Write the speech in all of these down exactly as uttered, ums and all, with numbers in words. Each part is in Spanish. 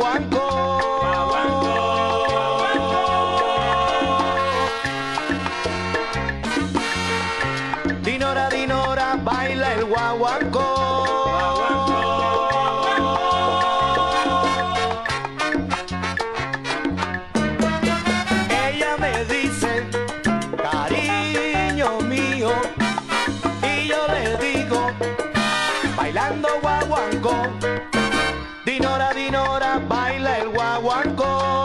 guaguancó. Dinora, Dinora, baila el guaguancó. Ella me dice, cariño mío, y yo le digo, bailando guaguancó. Dinora, Dinora, baila el guaguancó.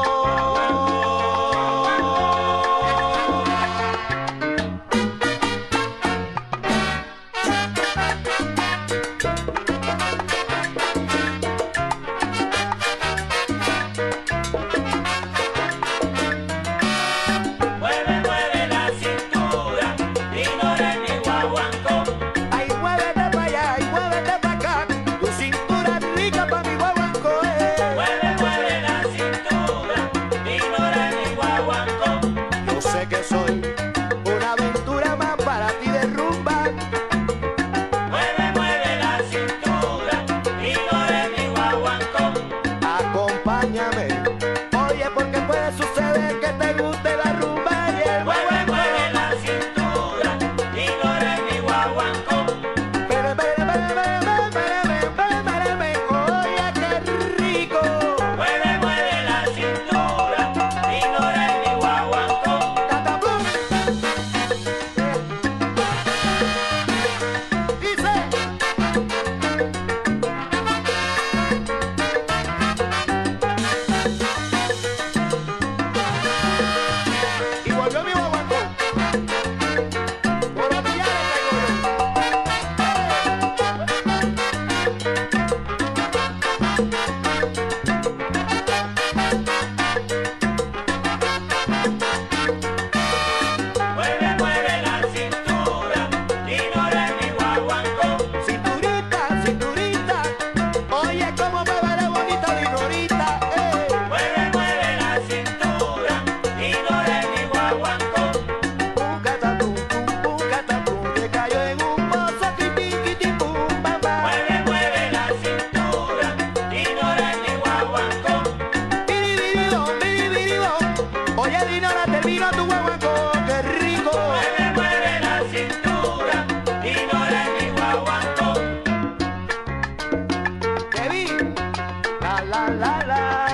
Que soy una aventura más para ti de rumba. Mueve, mueve la cintura y no eres mi guaguancó. Acompáñame, oye, porque puede suceder que te guste la rumba y el Mueve, guaguancó. mueve la cintura y no eres mi guaguancó. Pero, pero, pero, pero, pero, pero, pero, pero, oye, qué rico. Mueve, mueve la cintura y no eres mi guaguancó. Y volvió mi guaguancó. Por los billares traigo Mueve, mueve la cintura y no eres mi guaguancó. Cinturita, cinturita, oye, cómo me vale bonita Dinorita, eh. Mueve, mueve la cintura y no eres mi guaguancó. Un catapum, pum, pum, catapum, que cayó en un pozo, quitín, quitín, pum, pam, pam. Mueve, mueve la cintura y no eres mi guaguancó. Biribiribom, biribiribom, oye, Dinora, termino tu guaguancó, qué rico. Mueve, mueve la cintura y no eres mi guaguancó. Que vi, la, la, la, la.